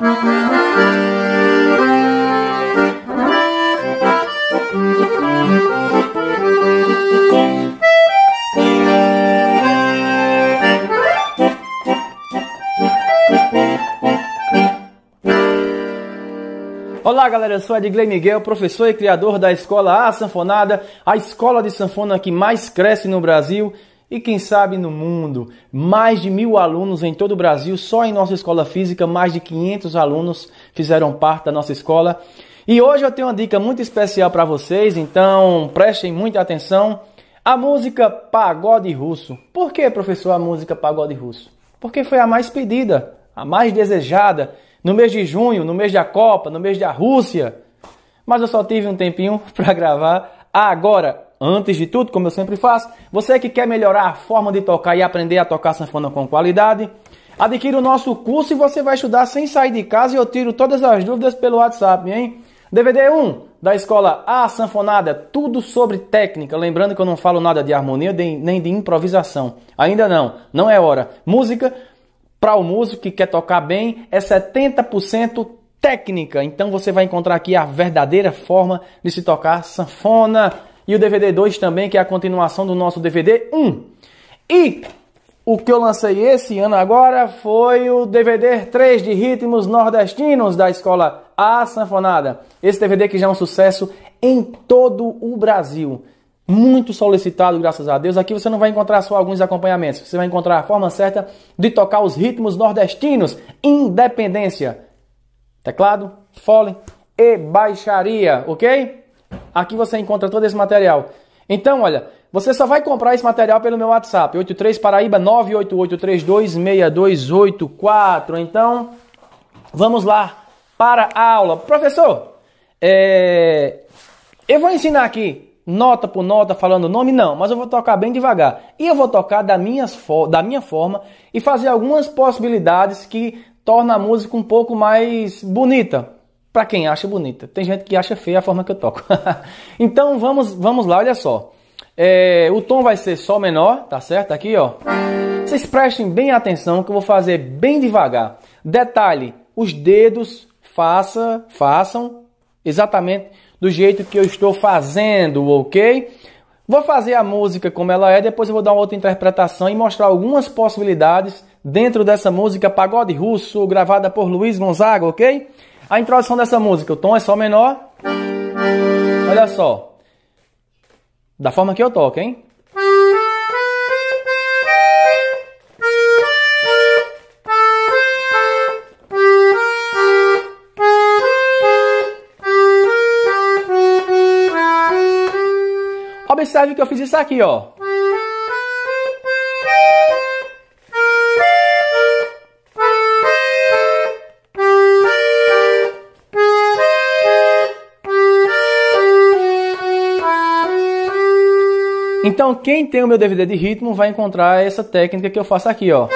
Olá galera, eu sou Edgley Miguel, professor e criador da Escola A Sanfonada, a escola de sanfona que mais cresce no Brasil e quem sabe no mundo. Mais de 1000 alunos em todo o Brasil, só em nossa escola física, mais de 500 alunos fizeram parte da nossa escola. E hoje eu tenho uma dica muito especial para vocês, então prestem muita atenção. A música Pagode Russo. Por que, professor, a música Pagode Russo? Porque foi a mais pedida, a mais desejada, no mês de junho, no mês da Copa, no mês da Rússia. Mas eu só tive um tempinho para gravar. Agora, antes de tudo, como eu sempre faço, você que quer melhorar a forma de tocar e aprender a tocar sanfona com qualidade, adquira o nosso curso e você vai estudar sem sair de casa e eu tiro todas as dúvidas pelo WhatsApp, hein? DVD 1 da Escola A Sanfonada, tudo sobre técnica. Lembrando que eu não falo nada de harmonia nem de improvisação. Ainda não é hora. Música, para o músico que quer tocar bem, é 70% técnica. Então você vai encontrar aqui a verdadeira forma de se tocar sanfona. E o DVD 2 também, que é a continuação do nosso DVD 1. E o que eu lancei esse ano agora foi o DVD 3 de ritmos nordestinos da Escola A Sanfonada. Esse DVD que já é um sucesso em todo o Brasil. Muito solicitado, graças a Deus. Aqui você não vai encontrar só alguns acompanhamentos. Você vai encontrar a forma certa de tocar os ritmos nordestinos. Independência. Teclado, fole e baixaria, ok? Aqui você encontra todo esse material. Então, olha, você só vai comprar esse material pelo meu WhatsApp. 83 Paraíba 988326284. Então, vamos lá para a aula. Professor, eu vou ensinar aqui nota por nota, falando o nome, não, mas eu vou tocar bem devagar. E eu vou tocar da minha forma e fazer algumas possibilidades que tornam a música um pouco mais bonita. Para quem acha bonita. Tem gente que acha feia a forma que eu toco. Então vamos lá, olha só. O tom vai ser Sol menor, tá certo? Aqui, ó. Vocês prestem bem atenção que eu vou fazer bem devagar. Detalhe, os dedos façam exatamente do jeito que eu estou fazendo, ok? Vou fazer a música como ela é, depois eu vou dar uma outra interpretação e mostrar algumas possibilidades dentro dessa música Pagode Russo, gravada por Luiz Gonzaga, ok? A introdução dessa música, o tom é Sol menor. Olha só. Da forma que eu toco, hein? Observe que eu fiz isso aqui, ó. Então, quem tem o meu DVD de ritmo vai encontrar essa técnica que eu faço aqui, ó.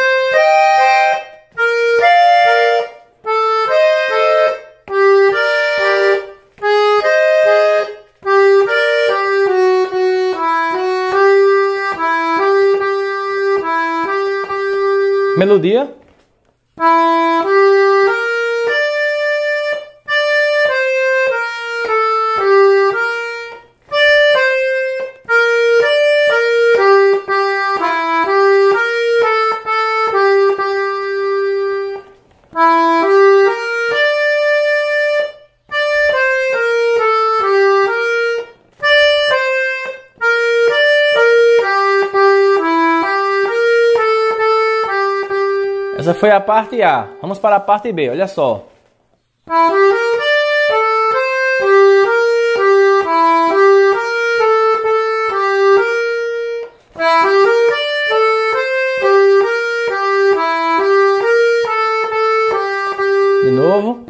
Melodia. Essa foi a parte A. Vamos para a parte B, olha só. De novo.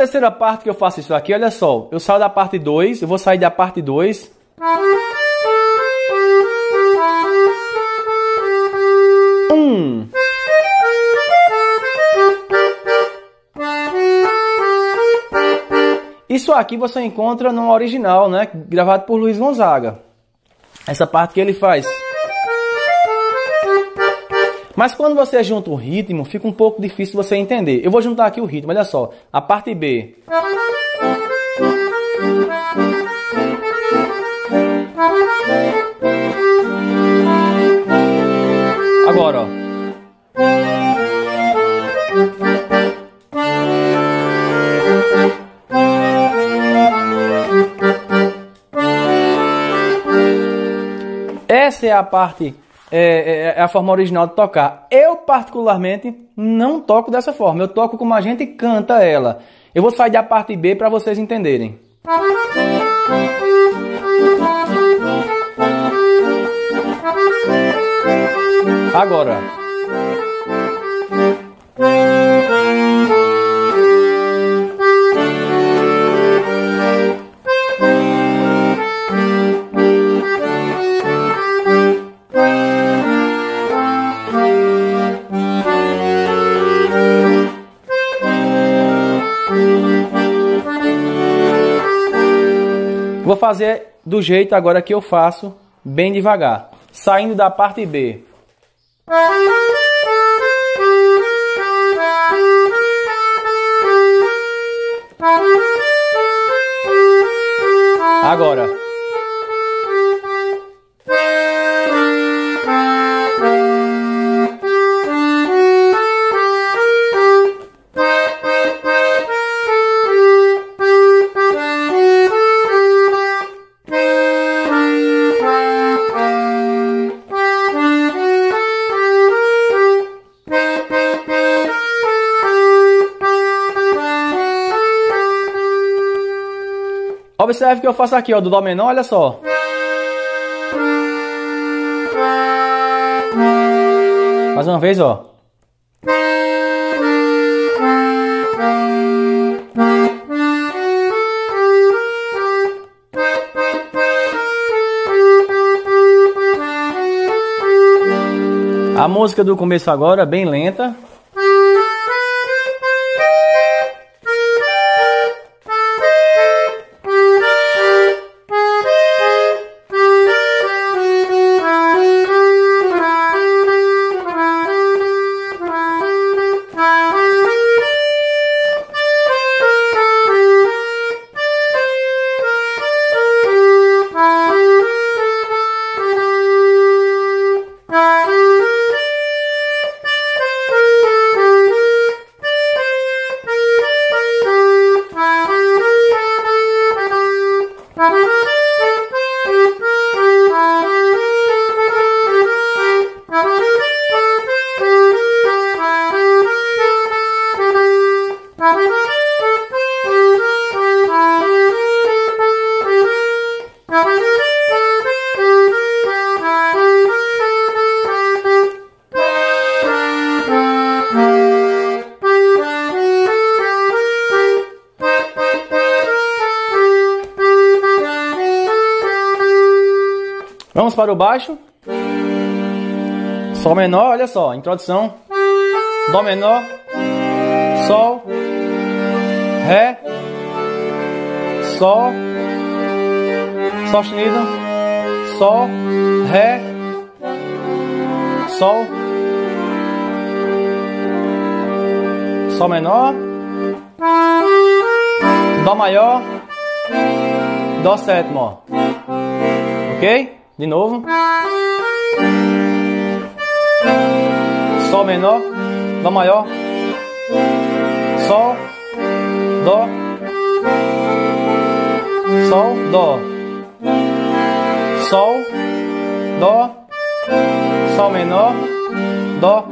terceira parte que eu faço isso aqui, olha só. Eu saio da parte 2, eu vou sair da parte 2. Isso aqui você encontra no original, né? Gravado por Luiz Gonzaga. Essa parte que ele faz. Mas quando você junta o ritmo, fica um pouco difícil você entender. Eu vou juntar aqui o ritmo, olha só. A parte B. Agora, ó. Essa é a parte, é a forma original de tocar. Eu, particularmente, não toco dessa forma. Eu toco como a gente canta ela. Eu vou sair da parte B para vocês entenderem. Agora. Vou fazer do jeito agora que eu faço, bem devagar, saindo da parte B. Agora. Observe que eu faço aqui, ó, do Dó menor, olha só. Mais uma vez, ó. A música do começo agora, bem lenta. Vamos para o baixo. Sol menor, olha só, introdução. Dó menor, Sol, Ré, Sol, Sol sustenido, Sol, Ré, Sol, Sol menor, Dó maior, Dó sétimo, ó. Ok? De novo. Sol menor, Dó maior, Sol, Dó, Sol, Dó, Sol, Dó, Sol menor, Dó,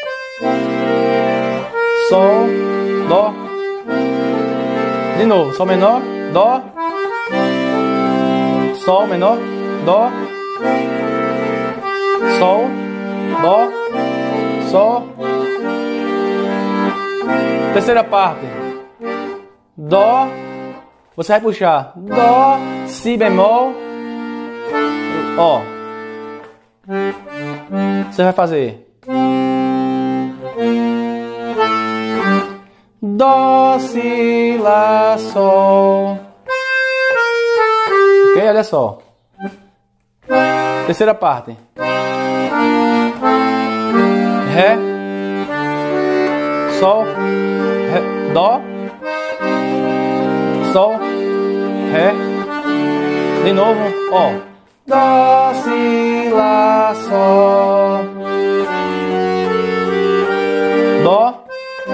Sol, Dó. De novo, Sol menor, Dó, Sol menor, Dó, Sol, Dó, Sol. Terceira parte. Dó. Você vai puxar Dó, Si bemol, Ó. Você vai fazer Dó, Si, Lá, Sol. Ok? Olha só. Terceira parte. Ré, Sol, Ré, Dó, Sol, Ré. De novo, Ó. Dó, Si, Lá, Sol. Dó,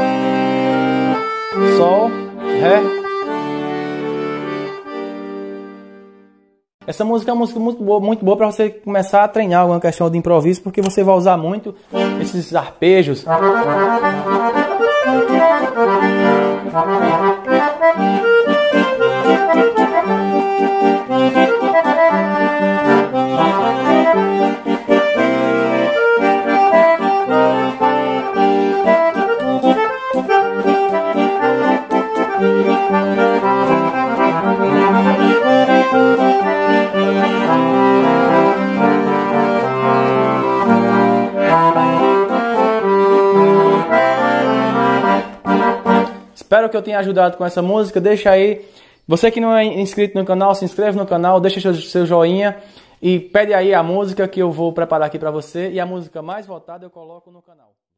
Sol, Ré. Essa música é uma música muito boa para você começar a treinar alguma questão de improviso, porque você vai usar muito esses arpejos. Espero que eu tenha ajudado com essa música. Deixa aí. Você que não é inscrito no canal, se inscreve no canal, deixa seu joinha e pede aí a música que eu vou preparar aqui para você. E a música mais votada eu coloco no canal.